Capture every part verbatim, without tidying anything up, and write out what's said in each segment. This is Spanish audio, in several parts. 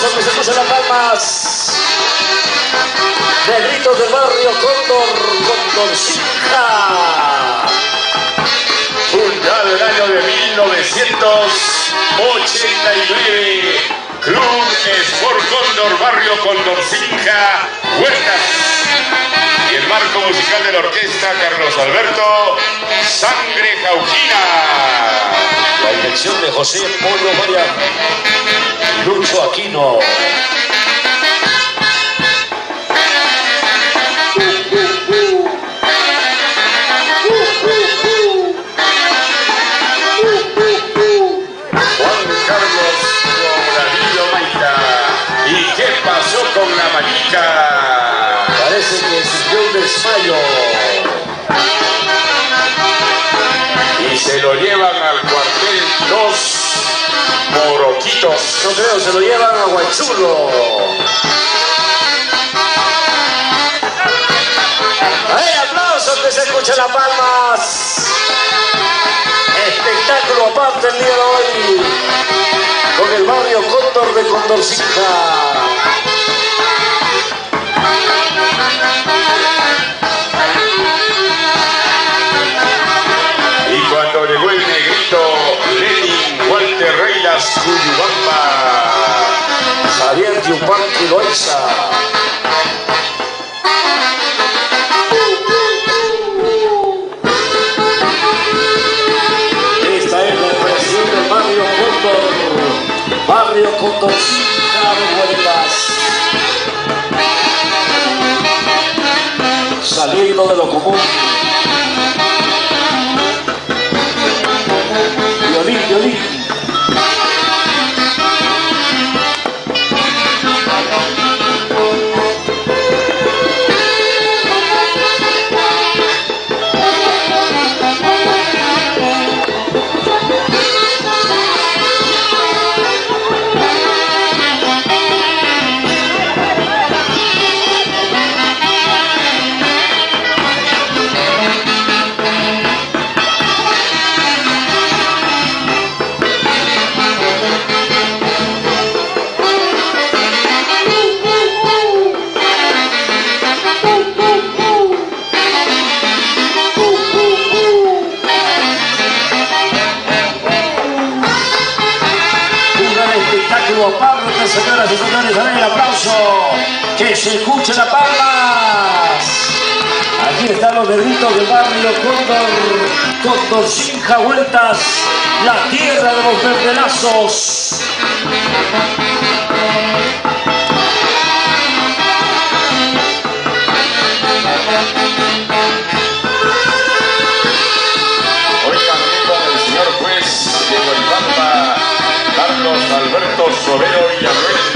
aplauso que se puso las palmas. Negritos del barrio Cóndor, Condorcinja. Fundado el año de mil novecientos ochenta y nueve. Club Sport Cóndor, barrio Condorcinja, Huertas. Y el marco musical de la orquesta, Carlos Alberto Sangre Jauquina. La dirección de José Polo María Lucho Aquino. Con la manica. Parece que sufrió un desmayo. Y se lo llevan al cuartel dos moroquitos. No creo, se lo llevan a Huachulo. ¡Hay aplausos que se escuchan las palmas! Espectáculo aparte el día de hoy con el barrio Cóndor de Condorcinja. Cuando llegó el negrito Lenin Walter Reyes Cuyubamba, Javier Yupanqui Loaiza. Esta es la expresión del barrio Cóndor, barrio Condorcinja de Huertas. Saliendo de lo común. Violín, violín. Aparte, señoras y señores, a ver el aplauso, que se escuchen las palmas. Aquí están los negritos del barrio Cóndor, Condorcinja Huertas, la tierra de los verdelazos. Oigan, con el señor juez de Huelpampa, Carlos Alberto Sobero Villarruel.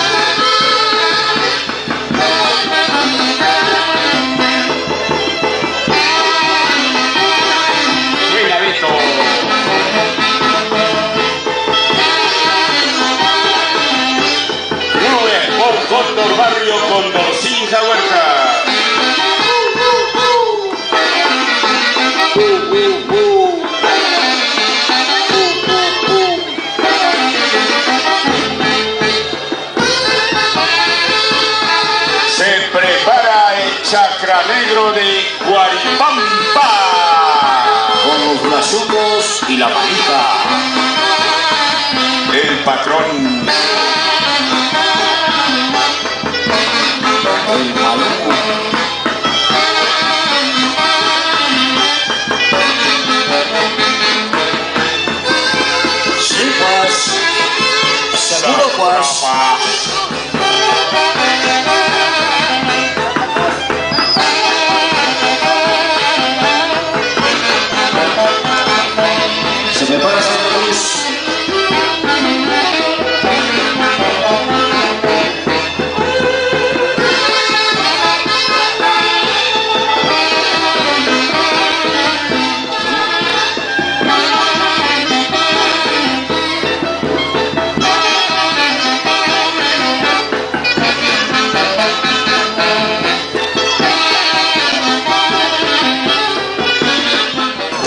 Buena, Beto. Club Sport Cóndor, barrio Condorcinja Huerta. Chacra Negro de Guaripampa. Con los brazucos y la manica. El patrón. El maluco. Sí, pues. Seguro, pues. Se me para Santa Cruz.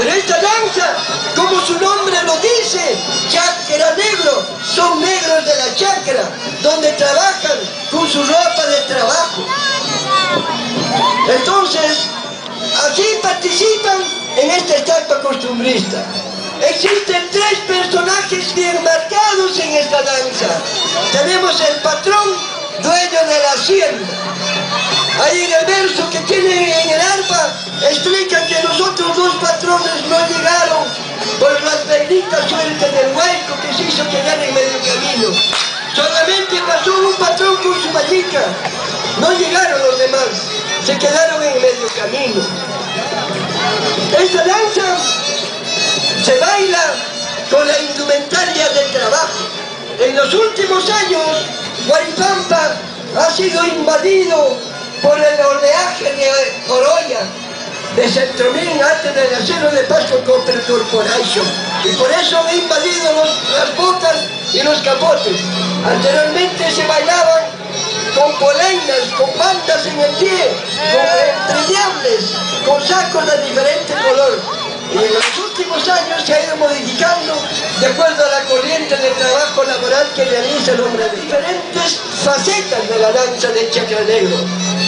Como su nombre lo dice, Chacra Negro, son negros de la chacra, donde trabajan con su ropa de trabajo. Entonces, aquí participan en esta estatua costumbrista. Existen tres personajes bien marcados en esta danza. Tenemos el patrón, dueño de la hacienda. Ahí en el verso que tienen en el arpa, explican que los otros dos patrones no llegaron por las benditas suertes del hueco que se hizo quedar en medio camino. Solamente pasó un patrón con su vallica. No llegaron los demás, se quedaron en medio camino. Esta danza se baila con la indumentaria del trabajo. En los últimos años, Guaripampa ha sido invadido por el oleaje de Oroya, de Centromín, antes del acero de Pasco Copper Corporation. Y por eso han invadido los, las botas y los capotes. Anteriormente se bailaban con polainas, con bandas en el pie, con entrellables, con sacos de diferente color. Y en los últimos años se ha ido modificando de acuerdo a la corriente de trabajo laboral que realiza el hombre. Diferentes facetas de la danza del chacra negro.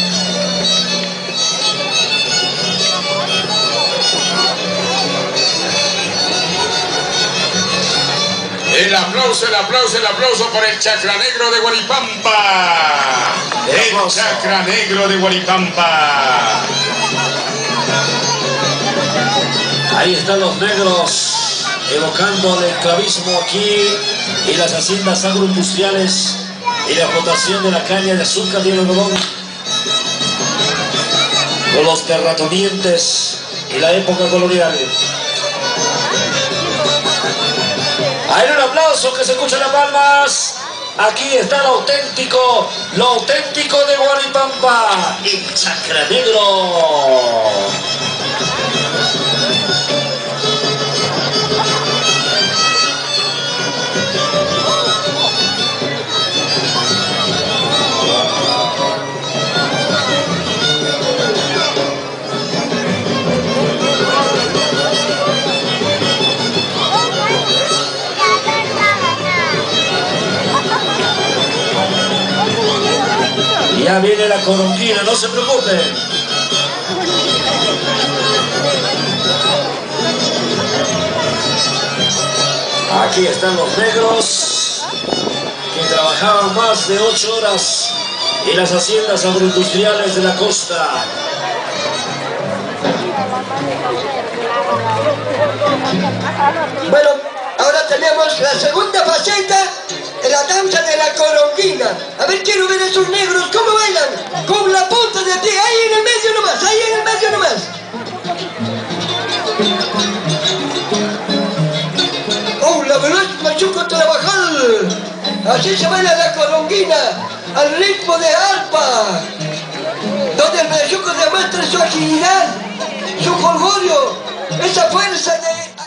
El aplauso, el aplauso, el aplauso por el chacra negro de Guaripampa. El chacra negro de Guaripampa. Ahí están los negros evocando el esclavismo aquí y las haciendas agroindustriales y la explotación de la caña de azúcar y el algodón, con los terratenientes y la época colonial. Hay un aplauso, que se escuchan las palmas. Aquí está lo auténtico, lo auténtico de Guaripampa, el chacra negro. Ya viene la coronquina, no se preocupen. Aquí están los negros que trabajaban más de ocho horas en las haciendas agroindustriales de la costa. Bueno, ahora tenemos la segunda faceta, la danza de la coronquina. A ver, quiero ver a esos negros cómo bailan, con la punta de pie, ahí en el medio nomás, ahí en el medio nomás. Oh, la verdad es machuco trabajar. Así se baila la coronquina, al ritmo de arpa, donde el machuco demuestra su agilidad, su jolgorio, esa fuerza de...